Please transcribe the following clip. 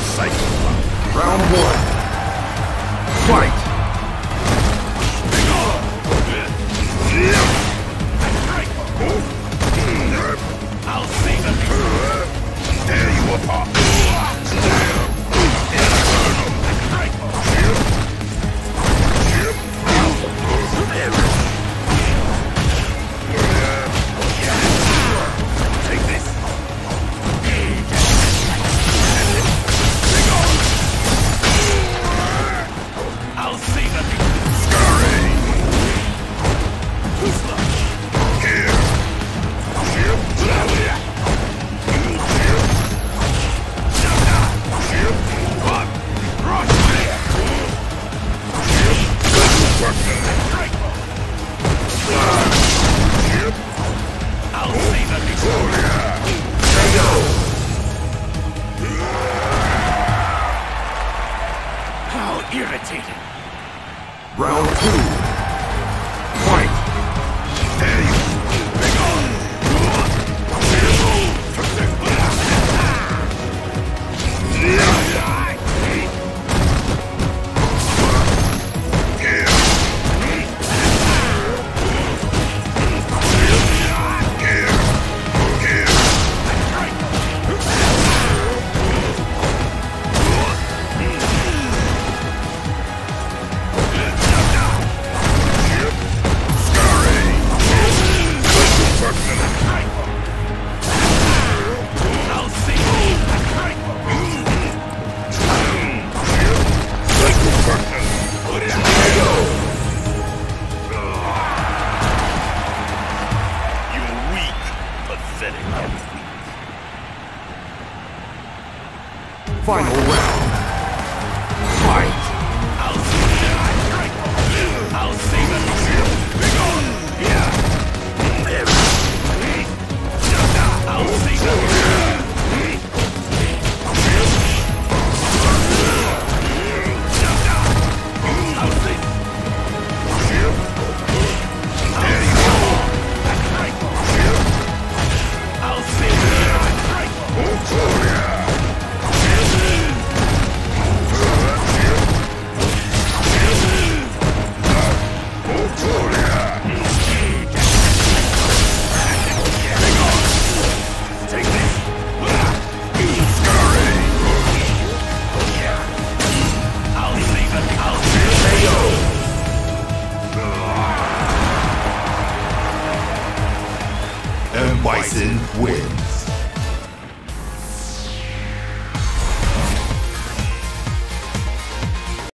Round one. Fight! I'll save him! Tear you apart! Take this! I'll save him! Scurry! Here! I'll save him! How irritating! Round two. Fight! There you I'll save him! You're weak. Pathetic. Final round. Fight! I'll save him! I'll save him! I'll save him! I'll save Take this! I'll save him! I'll save him! And Bison wins.